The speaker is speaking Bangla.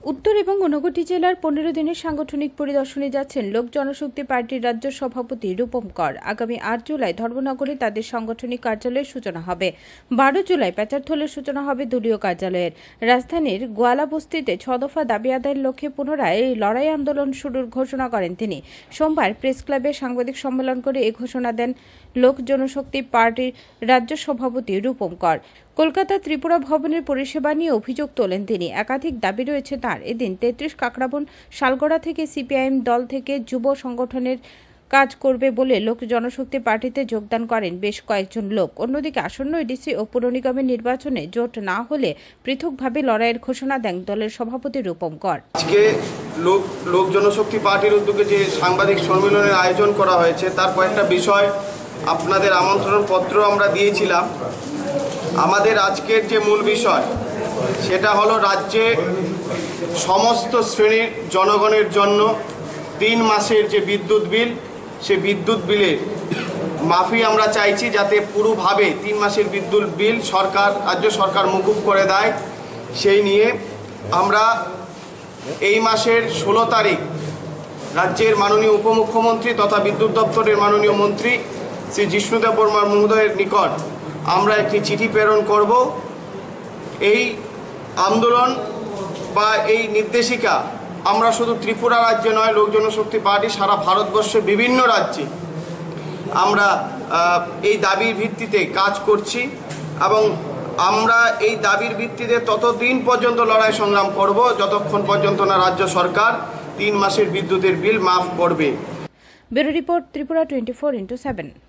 উত্তর এবং ঊনকোটি জেলার 15 দিনের সাংগঠনিক পরিদর্শনে যাচ্ছেন লোক জনশক্তি পার্টির রাজ্য সভাপতি রূপম কর। আগামী 8 জুলাই ধর্মনগরে তাদের সাংগঠনিক কার্যালয়ের সূচনা হবে। 12 জুলাই পেচারথলের সূচনা হবে দলীয় কার্যালয়ের। রাজধানীর গোয়ালা বস্তিতে 6 দফা দাবি আদায়ের লক্ষ্যে পুনরায় লড়াই আন্দোলন শুরুর ঘোষণা করেন তিনি। সোমবার প্রেস ক্লাবে সাংবাদিক সম্মেলন করে এই ঘোষণা দেন লোক জনশক্তি পার্টির রাজ্য সভাপতি রূপম কর। কলকাতা ত্রিপুরা ভবনের পরিষেবা নিয়ে অভিযোগ তোলেন তিনি। একাধিক দাবি রয়েছে তার। এদিন 33 কাকরাবন শালগড়া থেকে সিপিআইএম দল থেকে যুব সংগঠনের কাজ করবে বলে লোক জনশক্তি পার্টিতে যোগদান করেন বেশ কয়েকজন লোক। অন্যদিকে আসন্ন এডিসি ও পুর নিগমের নির্বাচনে জোট না হলে পৃথকভাবে লড়াইয়ের ঘোষণা দেন দলের সভাপতি রূপম কর। আজকে লোক জনশক্তি পার্টির উদ্যোগে যে সাংবাদিক সম্মেলনের আয়োজন করা হয়েছে তার কয়েকটা বিষয় আপনাদের আমন্ত্রণ পত্র আমরা দিয়েছিলাম। আমাদের আজকের যে মূল বিষয় সেটা হলো রাজ্যে সমস্ত শ্রেণীর জনগণের জন্য 3 মাসের যে বিদ্যুৎ বিল, সে বিদ্যুৎ বিলের মাফি আমরা চাইছি, যাতে পুরোভাবে 3 মাসের বিদ্যুৎ বিল রাজ্য সরকার মুকুব করে দেয়। সেই নিয়ে আমরা এই মাসের 16 তারিখ রাজ্যের মাননীয় উপমুখ্যমন্ত্রী তথা বিদ্যুৎ দপ্তরের মাননীয় মন্ত্রী শ্রী জিষ্ণুদেব বর্মা মহোদয়ের নিকট আমরা একটি চিঠি প্রেরণ করব। এই আন্দোলন বা এই নির্দেশিকা আমরা শুধু ত্রিপুরা রাজ্যে নয়, লোক জনশক্তি পার্টি সারা ভারতবর্ষের বিভিন্ন রাজ্যে আমরা এই দাবির ভিত্তিতে কাজ করছি এবং আমরা এই দাবির ভিত্তিতে ততদিন পর্যন্ত লড়াই সংগ্রাম করব যতক্ষণ পর্যন্ত না রাজ্য সরকার 3 মাসের বিদ্যুতের বিল মাফ করবে। Bureau report, Tripura 24x7।